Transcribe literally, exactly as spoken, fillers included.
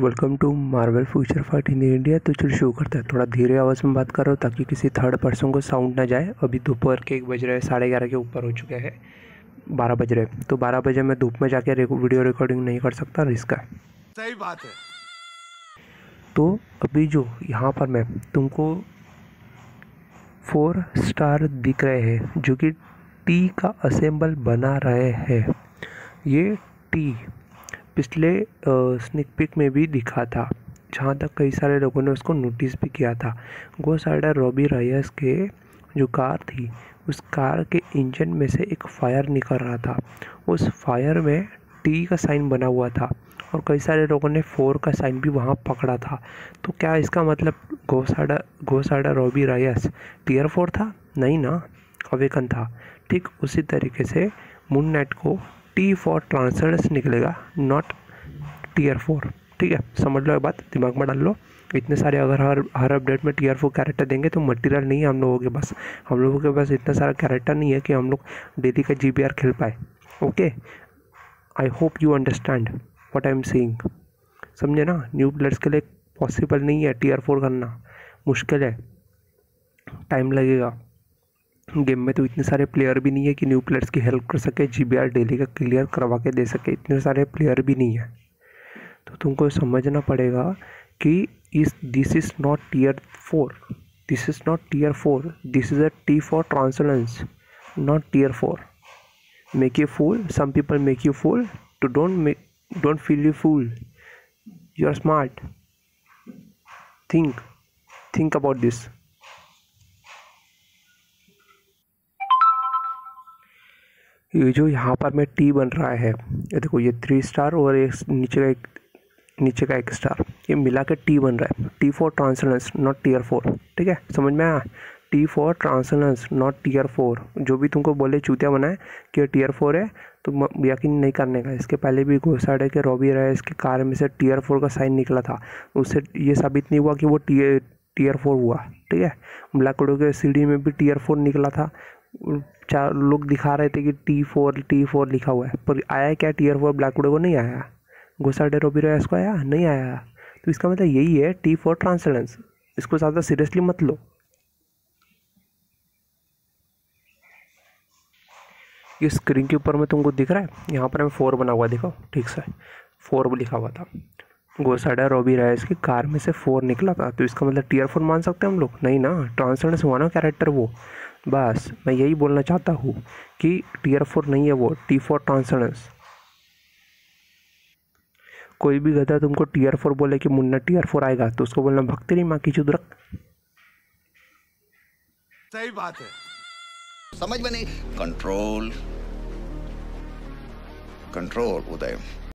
Welcome to Marvel Future Fight in India. तो चलो शुरू करते हैं। थोड़ा धीरे आवाज़ में बात कर रहा हूँ ताकि किसी थर्ड पर्सन को साउंड ना जाए। अभी दोपहर के एक बज रहे हैं, साढ़े ग्यारह के ऊपर हो चुके हैं, बारह बज रहे हैं। तो बारह बजे मैं धूप में जाके वीडियो रिकॉर्डिंग नहीं कर सकता, रिस्क है। सही बात है। तो अभी जो यहाँ पर मैं तुमको फोर स्टार दिख रहे हैं जो कि टी का असेंबल बना रहे हैं। ये टी पिछले स्निक पिक में भी दिखा था, जहाँ तक कई सारे लोगों ने उसको नोटिस भी किया था। गोस्ट राइडर रॉबी रायस के जो कार थी, उस कार के इंजन में से एक फायर निकल रहा था। उस फायर में टी का साइन बना हुआ था और कई सारे लोगों ने फोर का साइन भी वहाँ पकड़ा था। तो क्या इसका मतलब ghost rider ghost rider Robbie Reyes tier four था? नहीं ना, अवेकन था। ठीक उसी तरीके से मून नाइट को टी फॉर ट्रांसलेंस निकलेगा, नॉट टीयर फोर। ठीक है, समझ लो ये बात, दिमाग में डाल लो। इतने सारे अगर हर हर अपडेट में टीयर फोर कैरेक्टर देंगे तो मटेरियल नहीं है हम लोगों के पास। हम लोगों के पास इतना सारा कैरेक्टर नहीं है कि हम लोग डेली का जी बी आर खेल पाए। Okay, I hope you understand what I am saying. समझे ना? न्यू प्लेयर्स के लिए पॉसिबल नहीं है टीयर फोर करना, मुश्किल है, टाइम लगेगा। गेम में तो इतने सारे प्लेयर भी नहीं है कि न्यू प्लेयर्स की हेल्प कर सके, जी बी आर डेली का क्लियर करवा के दे सके। इतने सारे प्लेयर भी नहीं है। तो तुमको समझना पड़ेगा कि इस this is not tier four, this is not tier four, this is a T for transcendence, not tier four. Make you fool, some people make you fool, to don't make don't feel you fool, you are smart, think think about this. ये जो यहाँ पर में T बन रहा है, ये देखो, ये थ्री स्टार और एक नीचे का एक नीचे का एक स्टार, ये मिला के टी बन रहा है। T for transcendence, not tier four. ठीक है, समझ में आया? T for transcendence, not tier four. जो भी तुमको बोले चूतिया बनाए कि टीयर फोर है तो यकीन नहीं करने का। इसके पहले भी घोस्ट राइडर के रॉबी रायस की कार में से टीयर फोर का साइन निकला था, उससे ये साबित नहीं हुआ कि वो टीयर टीयर फोर हुआ। ठीक है, ब्लैक विडो के सीडी में भी टीयर फोर निकला था। चार लोग दिखा रहे थे कि टी फोर टी फोर लिखा हुआ है, पर आया क्या टीयर फोर? ब्लैक विडो को नहीं आया, घोस्ट राइडर रॉबी रायस को आया? नहीं आया। तो इसका मतलब यही है, टी फॉर ट्रांसलेंस। इसको ज़्यादा सीरियसली मत लो। ये स्क्रीन के ऊपर में तुमको दिख रहा है, यहाँ पर मैं फोर बना हुआ, देखो ठीक से फोर लिखा हुआ था। घोस्ट राइडर रॉबी रायस की कार में से फोर निकला था, तो इसका मतलब टीयर फोर मान सकते हैं हम लोग? नहीं ना, ट्रांसलेंस हुआ ना कैरेक्टर वो। बस मैं यही बोलना चाहता हूँ कि टीयर फोर नहीं है वो, टी फॉर ट्रांसलेंस। कोई भी गधा तुमको टीयर फोर बोले कि मुन्ना टीयर फोर आएगा तो उसको बोलना भक्ति नहीं माँ की चुदरक। सही बात है, समझ में नहीं। कंट्रोल कंट्रोल उदय।